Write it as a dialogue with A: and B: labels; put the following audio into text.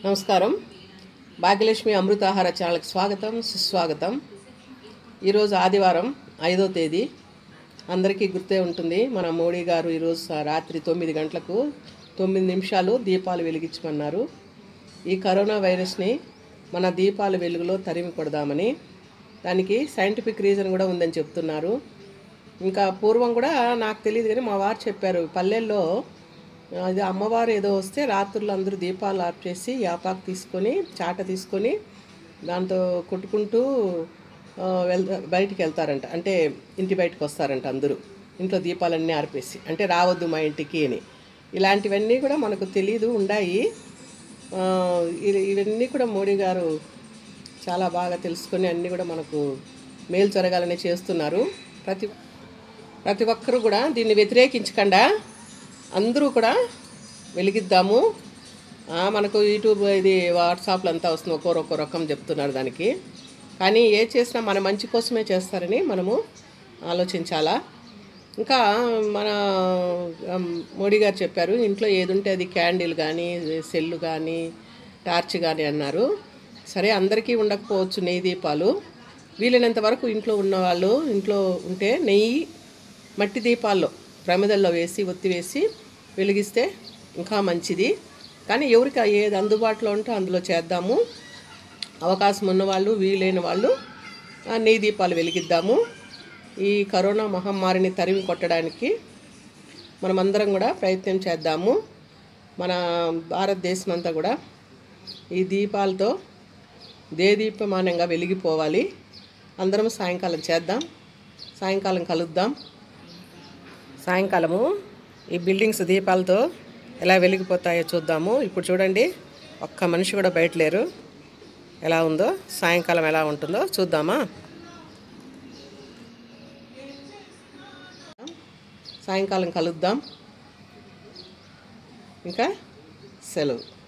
A: నమస్కారం. భాగ్యలక్ష్మి అమృతాహార ఛానల్కి స్వాగతం, సుస్వాగతం. ఈరోజు ఆదివారం 5వ తేదీ. అందరికీ గుర్తే ఉంటుంది, మన మోడీ గారు ఈరోజు రాత్రి 9 గంటలకు 9 నిమిషాలు దీపాలు వెలిగించమన్నారు. ఈ కరోనా వైరస్ని మన దీపాల వెలుగులో తరిమి కొడదామని. దానికి సైంటిఫిక్ రీజన్ కూడా ఉందని చెప్తున్నారు. ఇంకా పూర్వం కూడా నాకు తెలియదు, కానీ మా వారు చెప్పారు, పల్లెల్లో అది అమ్మవారు ఏదో వస్తే రాత్రులు అందరూ దీపాలు ఆఫ్ చేసి యాపాకు తీసుకొని చాట తీసుకొని దాంతో కొట్టుకుంటూ బయటికి వెళ్తారంట. అంటే ఇంటి బయటకు వస్తారంట అందరూ, ఇంట్లో దీపాలన్నీ ఆర్పేసి, అంటే రావద్దు మా ఇంటికి అని. ఇలాంటివన్నీ కూడా మనకు తెలీదు ఉన్నాయి. ఇవన్నీ కూడా మోడీ గారు చాలా బాగా తెలుసుకొని అన్నీ కూడా మనకు మేలు జరగాలని చేస్తున్నారు. ప్రతి ఒక్కరూ కూడా దీన్ని వ్యతిరేకించకుండా అందరూ కూడా వెలిగిద్దాము. మనకు యూట్యూబ్ ఇది వాట్సాప్లో అంతా వస్తుంది, ఒక్కో రకం చెప్తున్నారు దానికి. కానీ ఏ చేసినా మన మంచి కోసమే చేస్తారని మనము ఆలోచించాలా. ఇంకా మన మోడీ గారు చెప్పారు, ఇంట్లో ఏది ఉంటే అది క్యాండిల్ కానీ సెల్లు కానీ టార్చ్ కానీ అన్నారు. సరే, అందరికీ ఉండకపోవచ్చు నెయ్యి దీపాలు. వీలైనంత వరకు ఇంట్లో ఉన్నవాళ్ళు ఇంట్లో ఉంటే నెయ్యి మట్టి దీపాల్లో ప్రమిదల్లో వేసి ఒత్తి వేసి వెలిగిస్తే ఇంకా మంచిది. కానీ ఎవరికి ఏది అందుబాటులో ఉంటే అందులో చేద్దాము. అవకాశం ఉన్నవాళ్ళు, వీలైన వాళ్ళు నెయ్యి దీపాలు వెలిగిద్దాము. ఈ కరోనా మహమ్మారిని తరిమి కొట్టడానికి మనమందరం కూడా ప్రయత్నం చేద్దాము. మన భారతదేశం అంతా కూడా ఈ దీపాలతో దేదీప్యమానంగా వెలిగిపోవాలి. అందరం సాయంకాలం చేద్దాం, సాయంకాలం కలుద్దాం. సాయంకాలము ఈ బిల్డింగ్స్ దీపాలతో ఎలా వెలిగిపోతాయో చూద్దాము. ఇప్పుడు చూడండి, ఒక్క మనిషి కూడా బయట లేరు. ఎలా ఉందో, సాయంకాలం ఎలా ఉంటుందో చూద్దామా. సాయంకాలం కలుద్దాం. ఇంకా సెలవు.